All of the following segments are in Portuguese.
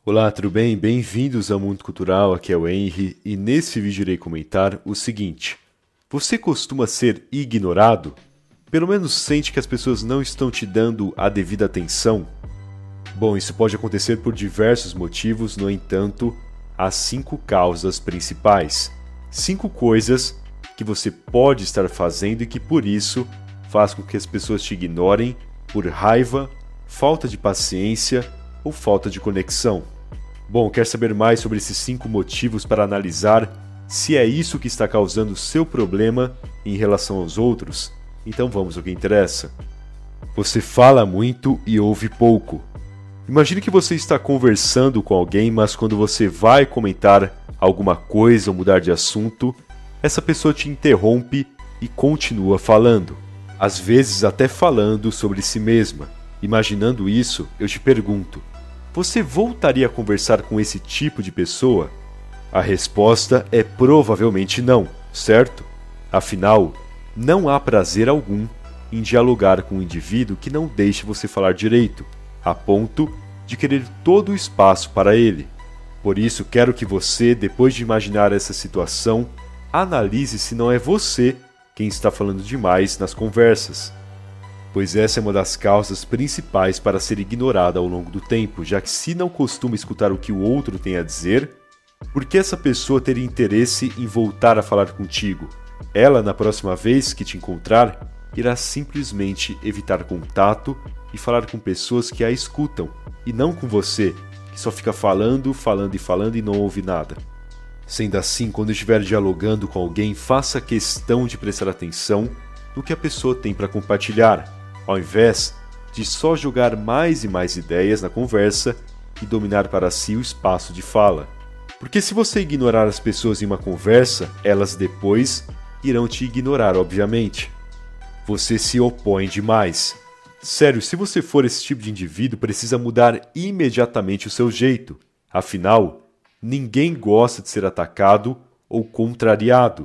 Olá, tudo bem? Bem-vindos ao Mundo Cultural, aqui é o Henry e nesse vídeo irei comentar o seguinte. Você costuma ser ignorado? Pelo menos sente que as pessoas não estão te dando a devida atenção? Bom, isso pode acontecer por diversos motivos, no entanto, há 5 causas principais. 5 coisas que você pode estar fazendo e que por isso faz com que as pessoas te ignorem por raiva, falta de paciência ou falta de conexão. Bom, quer saber mais sobre esses 5 motivos para analisar se é isso que está causando o seu problema em relação aos outros? Então vamos ao que interessa. Você fala muito e ouve pouco. Imagine que você está conversando com alguém, mas quando você vai comentar alguma coisa ou mudar de assunto, essa pessoa te interrompe e continua falando. Às vezes até falando sobre si mesma. Imaginando isso, eu te pergunto: você voltaria a conversar com esse tipo de pessoa? A resposta é provavelmente não, certo? Afinal, não há prazer algum em dialogar com um indivíduo que não deixe você falar direito, a ponto de querer todo o espaço para ele. Por isso, quero que você, depois de imaginar essa situação, analise se não é você quem está falando demais nas conversas. Pois essa é uma das causas principais para ser ignorada ao longo do tempo, já que se não costuma escutar o que o outro tem a dizer, por que essa pessoa teria interesse em voltar a falar contigo? Ela, na próxima vez que te encontrar, irá simplesmente evitar contato e falar com pessoas que a escutam, e não com você, que só fica falando e não ouve nada. Sendo assim, quando estiver dialogando com alguém, faça questão de prestar atenção no que a pessoa tem para compartilhar, ao invés de só jogar mais e mais ideias na conversa e dominar para si o espaço de fala. Porque se você ignorar as pessoas em uma conversa, elas depois irão te ignorar, obviamente. Você se opõe demais. Sério, se você for esse tipo de indivíduo, precisa mudar imediatamente o seu jeito. Afinal, ninguém gosta de ser atacado ou contrariado.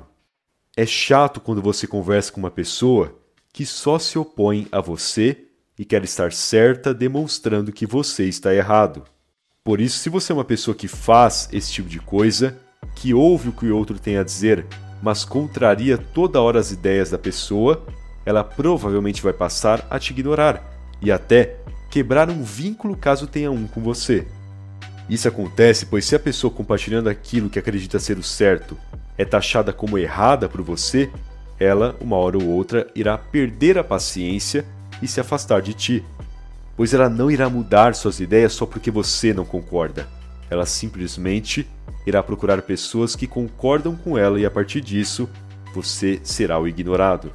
É chato quando você conversa com uma pessoa que só se opõe a você e quer estar certa, demonstrando que você está errado. Por isso, se você é uma pessoa que faz esse tipo de coisa, que ouve o que o outro tem a dizer, mas contraria toda hora as ideias da pessoa, ela provavelmente vai passar a te ignorar e até quebrar um vínculo caso tenha um com você. Isso acontece pois se a pessoa compartilhando aquilo que acredita ser o certo é taxada como errada por você, ela, uma hora ou outra, irá perder a paciência e se afastar de ti. Pois ela não irá mudar suas ideias só porque você não concorda. Ela simplesmente irá procurar pessoas que concordam com ela e a partir disso, você será o ignorado.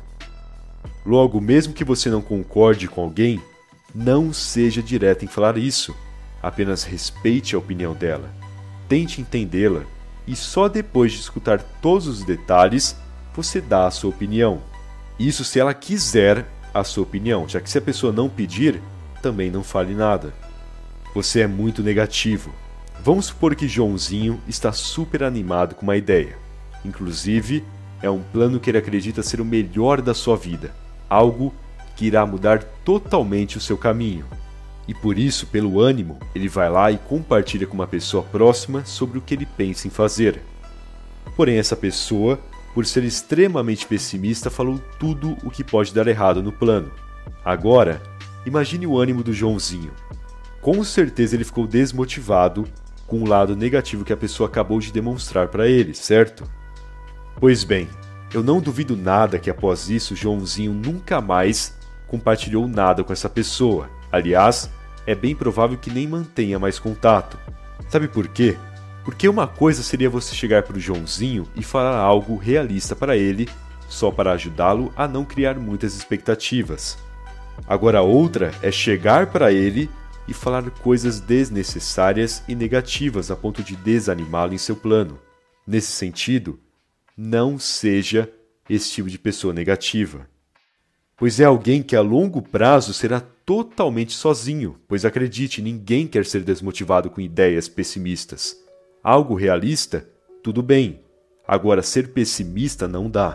Logo, mesmo que você não concorde com alguém, não seja direto em falar isso. Apenas respeite a opinião dela. Tente entendê-la e só depois de escutar todos os detalhes, você dá a sua opinião. Isso se ela quiser a sua opinião, já que se a pessoa não pedir, também não fale nada. Você é muito negativo. Vamos supor que Joãozinho está super animado com uma ideia. Inclusive, é um plano que ele acredita ser o melhor da sua vida. Algo que irá mudar totalmente o seu caminho. E por isso, pelo ânimo, ele vai lá e compartilha com uma pessoa próxima sobre o que ele pensa em fazer. Porém, essa pessoa, por ser extremamente pessimista, falou tudo o que pode dar errado no plano. Agora, imagine o ânimo do Joãozinho. Com certeza ele ficou desmotivado com o lado negativo que a pessoa acabou de demonstrar para ele, certo? Pois bem, eu não duvido nada que após isso Joãozinho nunca mais compartilhou nada com essa pessoa. Aliás, é bem provável que nem mantenha mais contato. Sabe por quê? Porque uma coisa seria você chegar para o Joãozinho e falar algo realista para ele, só para ajudá-lo a não criar muitas expectativas. Agora outra é chegar para ele e falar coisas desnecessárias e negativas a ponto de desanimá-lo em seu plano. Nesse sentido, não seja esse tipo de pessoa negativa. Pois é alguém que a longo prazo será totalmente sozinho, pois acredite, ninguém quer ser desmotivado com ideias pessimistas. Algo realista, tudo bem. Agora, ser pessimista não dá.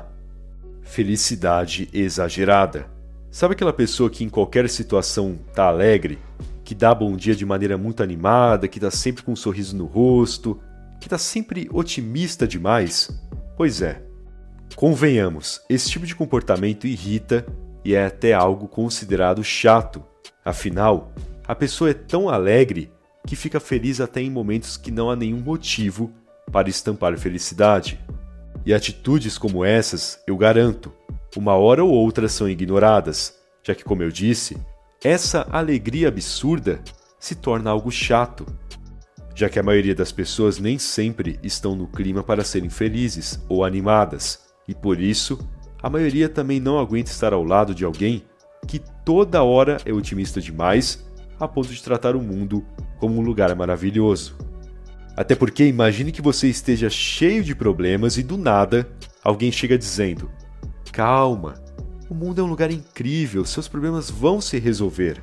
Felicidade exagerada. Sabe aquela pessoa que em qualquer situação tá alegre? que dá bom dia de maneira muito animada, que está sempre com um sorriso no rosto, que está sempre otimista demais? Pois é, convenhamos, esse tipo de comportamento irrita e é até algo considerado chato. Afinal, a pessoa é tão alegre que fica feliz até em momentos que não há nenhum motivo para estampar felicidade. E atitudes como essas, eu garanto, uma hora ou outra são ignoradas, já que, como eu disse, essa alegria absurda se torna algo chato, já que a maioria das pessoas nem sempre estão no clima para serem felizes ou animadas, e por isso, a maioria também não aguenta estar ao lado de alguém que toda hora é otimista demais a ponto de tratar o mundo como um lugar maravilhoso. Até porque imagine que você esteja cheio de problemas e do nada alguém chega dizendo: calma, o mundo é um lugar incrível, seus problemas vão se resolver.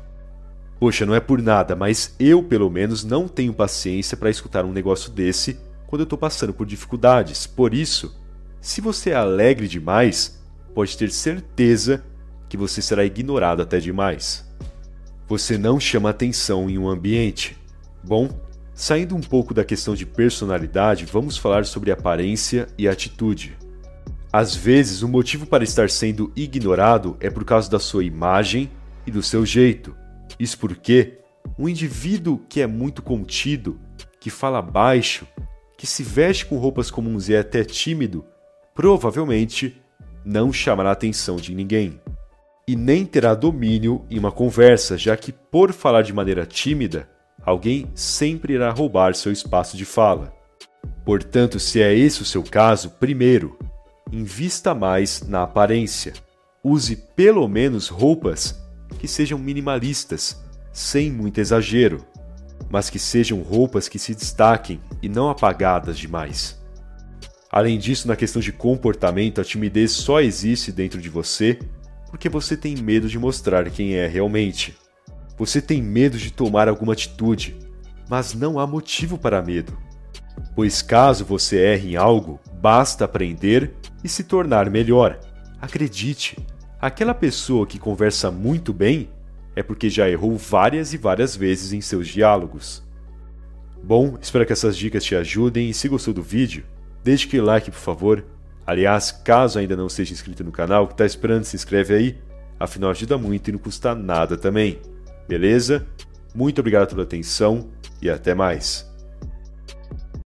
Poxa, não é por nada, mas eu pelo menos não tenho paciência para escutar um negócio desse quando eu estou passando por dificuldades. Por isso, se você é alegre demais, pode ter certeza que você será ignorado até demais. Você não chama atenção em um ambiente. Bom, saindo um pouco da questão de personalidade, vamos falar sobre aparência e atitude. Às vezes, o motivo para estar sendo ignorado é por causa da sua imagem e do seu jeito. Isso porque um indivíduo que é muito contido, que fala baixo, que se veste com roupas comuns e é até tímido, provavelmente não chamará a atenção de ninguém. E nem terá domínio em uma conversa, já que, por falar de maneira tímida, alguém sempre irá roubar seu espaço de fala. Portanto, se é esse o seu caso, primeiro, invista mais na aparência. Use pelo menos roupas que sejam minimalistas, sem muito exagero, mas que sejam roupas que se destaquem e não apagadas demais. Além disso, na questão de comportamento, a timidez só existe dentro de você porque você tem medo de mostrar quem é realmente. Você tem medo de tomar alguma atitude, mas não há motivo para medo. Pois caso você erre em algo, basta aprender e se tornar melhor. Acredite, aquela pessoa que conversa muito bem é porque já errou várias e várias vezes em seus diálogos. Bom, espero que essas dicas te ajudem e se gostou do vídeo, deixe aquele like por favor. Aliás, caso ainda não seja inscrito no canal, que está esperando, se inscreve aí, afinal ajuda muito e não custa nada também. Beleza? Muito obrigado pela atenção e até mais.